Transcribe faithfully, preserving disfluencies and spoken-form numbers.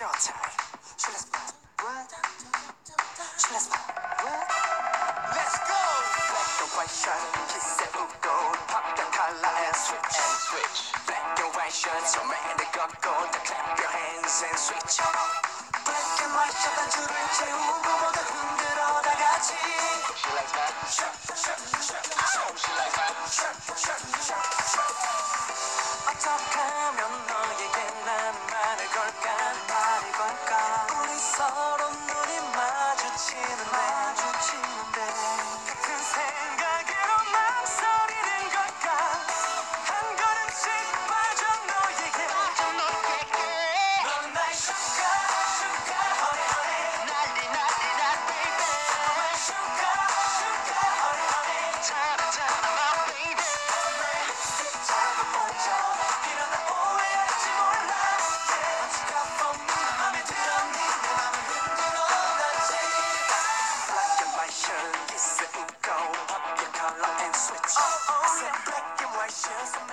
showtime. Showtime. What? Showtime. What? Let's go. Black and white shirt, kiss and gold, pop the color and switch. And switch. Black and white shirt, so man the got gold. Clap your hands and switch. Black and white shirt 한 줄을 채우고 모두 흔들어 다 같이. She likes that. She likes that. 어떻게 하면 너에게 난 말을 걸까 말을 걸까 우리 서로 눈이 마주치는데 마주치는데 같은 생각으로 망설이는 걸까 한 걸음씩 빠져 너에게 빠져 너에게 넌 나의 sugar sugar honey honey 난리 난리 난 baby 넌 나의 sugar sugar honey honey 잘하잖아 my baby 내 립스틱 작은 번쩍 Kiss it and go, pop your collar and switch. Oh, oh, yeah. Black and white shirts.